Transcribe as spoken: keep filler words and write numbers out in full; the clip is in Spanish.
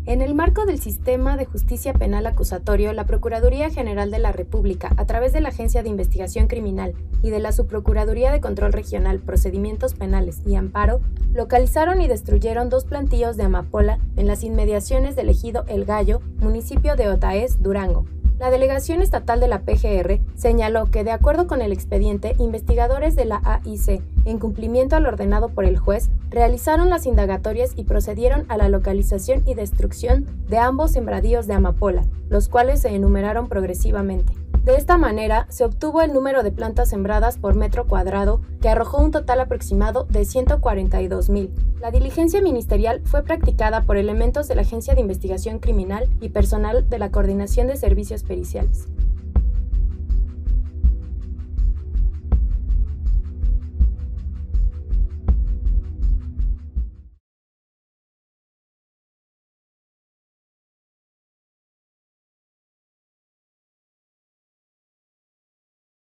En el marco del sistema de justicia penal acusatorio, la Procuraduría General de la República, a través de la Agencia de Investigación Criminal y de la Subprocuraduría de Control Regional, Procedimientos Penales y Amparo, localizaron y destruyeron dos plantíos de amapola en las inmediaciones del ejido El Gallo, municipio de Otaez, Durango. La Delegación Estatal de la P G R señaló que, de acuerdo con el expediente, investigadores de la A I C, en cumplimiento al ordenado por el juez, realizaron las indagatorias y procedieron a la localización y destrucción de ambos sembradíos de amapola, los cuales se enumeraron progresivamente. De esta manera, se obtuvo el número de plantas sembradas por metro cuadrado, que arrojó un total aproximado de ciento cuarenta y dos mil. La diligencia ministerial fue practicada por elementos de la Agencia de Investigación Criminal y personal de la Coordinación de Servicios Periciales.